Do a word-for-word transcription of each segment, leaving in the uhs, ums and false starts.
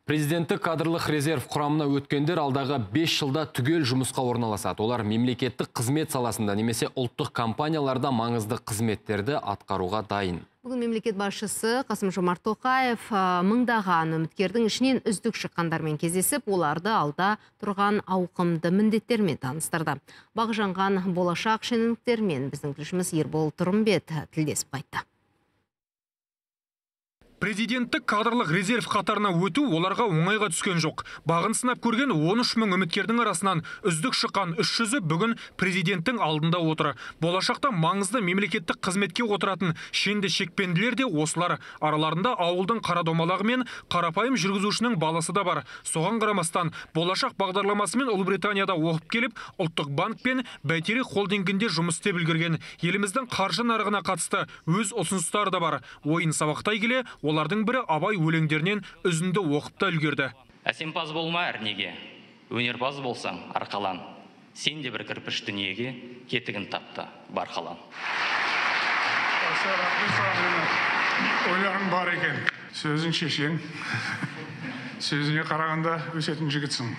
Президенттік кадрлық резерв құрамына өткендер алдағы бес жылда түгел жұмысқа орналасады. Олар мемлекеттік қызмет саласында немесе ұлттық компанияларда маңызды қызметтерді атқаруға дайын. Бүгін мемлекет басшысы Қасым-Жомарт Тоқаев мыңдаған үміткердің ішінен үздік шыққандармен кездесіп, оларды алда тұрған ауқымды міндеттермен таныстырды. Бағжанған болашақ шенеуніктермен біздің тілшіміз Ербол Тұрымбет тілдесіп қайтты. Президенттік кадрлық резерв қатарына өту оларға оңайға түскен жоқ. Бағын сынап көрген он үш мың үміткердің арасынан үздік шыққан үш жүзі бүгін президенттің алдында отыр. Болашақта маңызды мемлекеттік қызметке отыратын шенді шекпенділер де осылар. Араларында ауылдың қарадомалағы мен қарапайым жүргізушінің баласы да бар. Соған қарамастан болашақ бағдарламасымен Ұлыбританияда оқып келіп, ұлттық банк пен бәйтерек холдингінде жұмыс істеп үлгерген. Еліміздің қаржы нарығына қатысты өз ұсыныстары да бар. Ойын сабақтай келе, олардың бірі Абай өлеңдерінен үзінді оқып та үлгерді. Әсемпаз болма әрнеге, өнерпаз болсаң арқалан. Сен де бір кірпіш дүниеге кетігін тапты барқалан. Ойларың бар екен, сөзің шешең, сөзіне қарағанда өсетін жігітсің.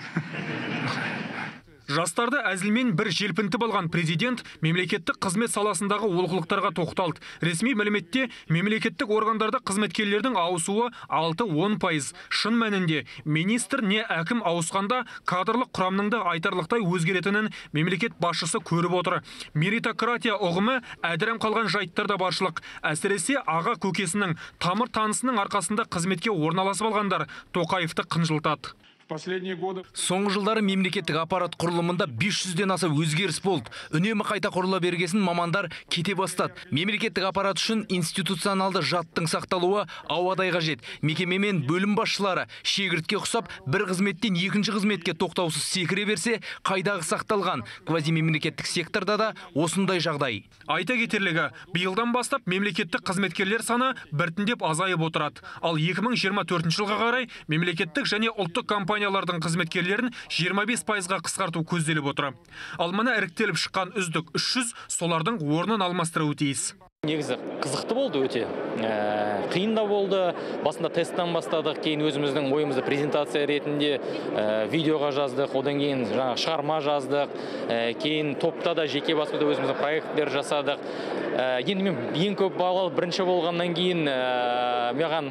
Жастарды әзілмен бір желпінтіп алған президент мемлекеттік қызмет саласындағы олқылықтарға тоқталды. Ресми мәліметте мемлекеттік органдарда қызметкерлердің ауысуы алты он пайыз. Шын мәнінде министр не әкім ауысқанда кадрлық құрамның да айтарлықтай өзгеретінін мемлекет басшысы көріп отыр. Меритократия ұғымы әдірем қалған жайттар да баршылық. Әсіресе аға көкесінің тамыр танысының арқасында қызметке орналасып алғандар Тоқаевты қынжылтады. Соңғы жылдары мемлекеттік аппарат құрылымында бес жүзден аса өзгеріс болды. Үнемі қайта құрыла бергесін мамандар кете бастады. Мемлекеттік аппарат үшін институционалды жаттың сақталуы ауадай қажет. Мекеме мен бөлім басшылары шегіртке ұқсап бір қызметтен екінші қызметке тоқтаусыз секіре берсе, қайдағы сақталған. Квазимемлекеттік секторда да осындай жағдай. Айта кетерлігі, биылдан бастап мемлекеттік қызметкерлер саны біртіндеп азайып отырады. Ал екі мың жиырма төртінші жылға қарай мемлекеттік және ұлттық компаниялардың қызметкерлерін жиырма бес пайызға қысқарту көзделіп отыр. Ал мына іріктеліп шыққан үздік үш жүз солардың орнын алмастыруы тиіс. Негізі қызықты болды өте. Қиын да болды. Басында тесттен бастадық, кейін өзіміздің ойымызды презентация ретінде видеоға жаздық, одан кейін шығарма жаздық, кейін топта да жеке басымызда өзіміздің проекттер жасадық. Енді мен ең көп балалы бірінші болғаннан кейін маған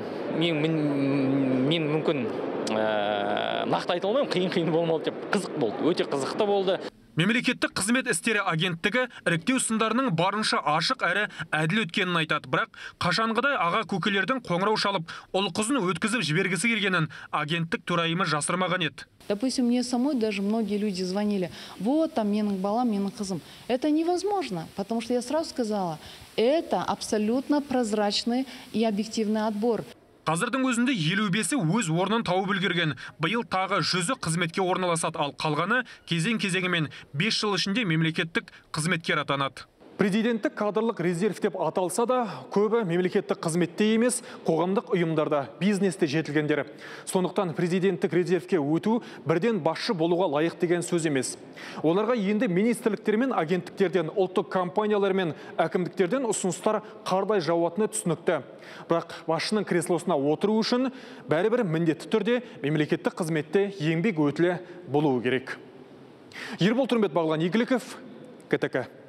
мен мүмкін нақты айта алмаймын, қиын-қиын болмады деп, қызық болды, өте қызықты болды. Мемлекеттік қызмет істері агенттігі іріктеу сындарының барынша ашық әрі әділ өткенін айтады. Бірақ қашанғыдай аға көкелердің қоңырау шалып, ұл қызын өткізіп жібергісі келгенін агенттік төрайымы жасырмаған еді. Допустим, мне самой даже многие люди звонили. Вот там менің балам, менің қызым. Это невозможно, потому что я сразу сказала, это абсолютно прозрачный и объективный отбор. Қазірдің өзінде елу бесі өз орнын тауып үлгерген. Биыл тағы жүзі қызметке орналасады, ал қалғаны кезең-кезеңімен бес жыл ішінде мемлекеттік қызметкер атанады. Президенттік кадрлық резерв деп аталса да, көбі мемлекеттік қызметте емес, қоғамдық ұйымдарда, бизнесте жетілгендері. Сондықтан президенттік резервке өту бірден басшы болуға лайық деген сөз емес. Оларға енді министрліктер мен агенттіктерден, ұлттық компаниялар мен әкімдіктерден ұсыныстар қардай жауатыны түсінікті. Бірақ басшының креслосына отыру үшін бәрібір міндетті түрде мемлекеттік қызметте еңбек өтілі болуы керек. Ербол Тұрымбет, Бағлан Игіліков, КТК.